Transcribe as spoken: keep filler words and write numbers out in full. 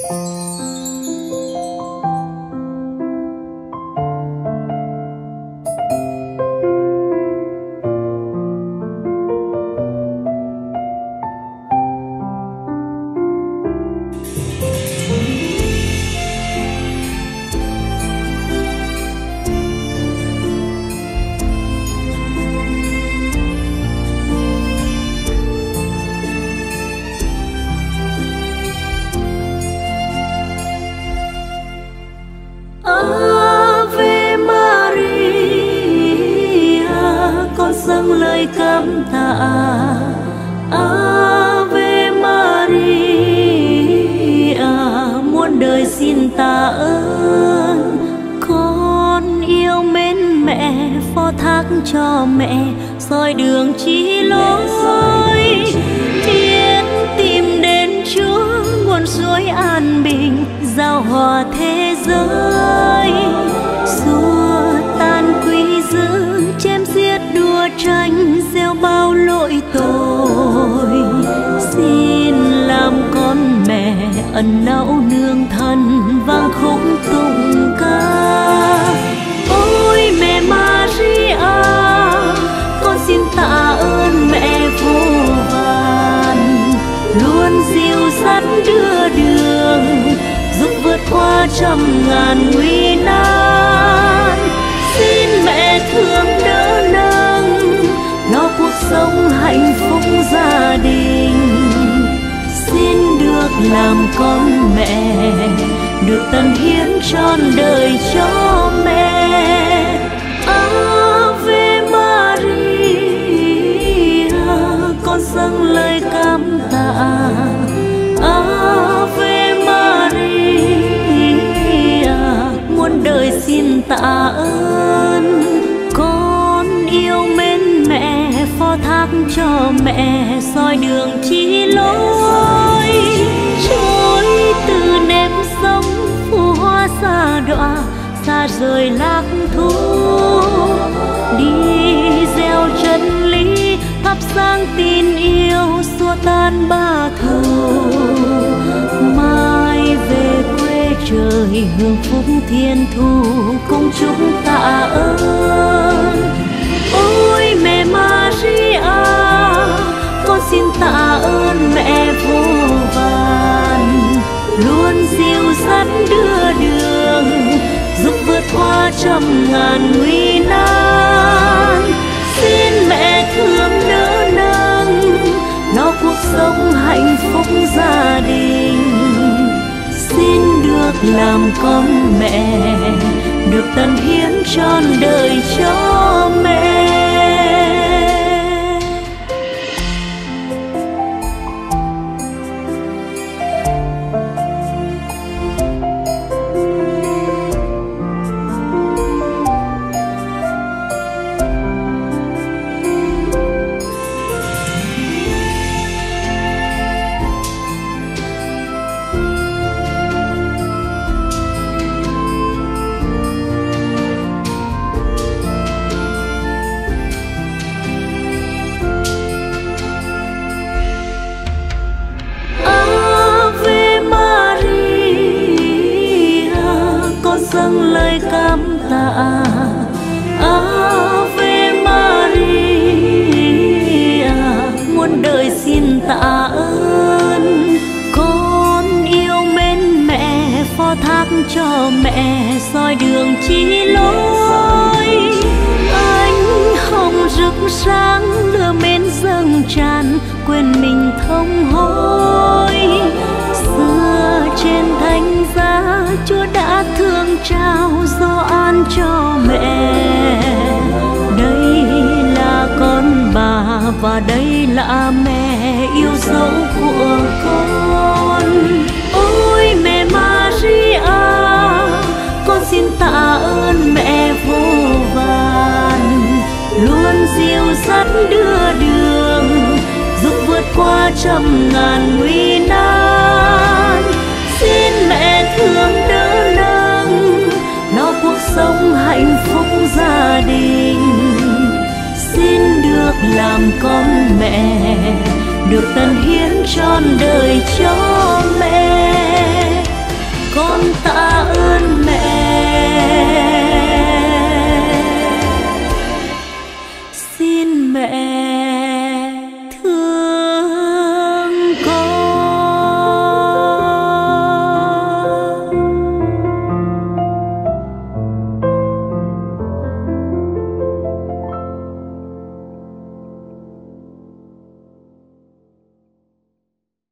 dâng lời cảm tạ. Ave Maria, muôn đời xin tạ ơn. Con yêu mến mẹ, phó thác cho mẹ, soi đường chỉ lối. Biết tìm đến Chúa, nguồn suối an bình, giao hòa thế giới. Xua tan quý dữ, chém giết đua tranh, gieo bao lỗi tội. Xin làm con mẹ ẩn náu nương thân, vang khúc tụng ca. Ôi mẹ Maria, con xin tạ ơn mẹ vô vàn, luôn dìu dắt đưa đường, giúp vượt qua trăm ngàn nguy nan. Xin mẹ thương đỡ nâng, lo cuộc sống hạnh phúc gia đình. Xin được làm con mẹ, được tận hiến trọn đời cho mẹ. Ave Maria, con dâng lời cảm tạ. Ave Maria, muôn đời xin tạ ơn. Con yêu mến mẹ, phó thác cho mẹ, soi đường chỉ lối. Trôi từ nếp sống phù hoa xa đọa, xa rời lạc thú. Đi gieo chân lý, thắp sáng tin yêu, xua tan ba thù. Mai về quê trời hưởng phúc thiên thu, cùng chúng tạ ơn. Ôi mẹ Maria, con xin tạ ơn mẹ vô vàn, luôn dìu dắt đưa đường, giúp vượt qua trăm ngàn nguy nan. Xin mẹ thương đỡ nâng, lo cuộc sống hạnh phúc gia đình. Xin được làm con mẹ, được tận hiến trọn đời cho mẹ. Dâng lời cảm tạ. Ave Maria, muôn đời xin tạ ơn. Con yêu mến mẹ, phó thác cho mẹ, soi đường chỉ lối. Ánh hồng rực sáng, lửa mến dâng tràn, quên mình thông hối. Xưa trên thánh giá, Chúa đã thương trao do an cho mẹ. Đây là con bà và đây là mẹ yêu dấu của con. Ôi mẹ Maria, con xin tạ ơn mẹ vô vàn, luôn dìu dắt đưa đường, giúp vượt qua trăm ngàn nguy nan. Xin mẹ thương đỡ nâng, lo cuộc sống hạnh phúc gia đình. Xin được làm con mẹ, được tận hiến trọn đời cho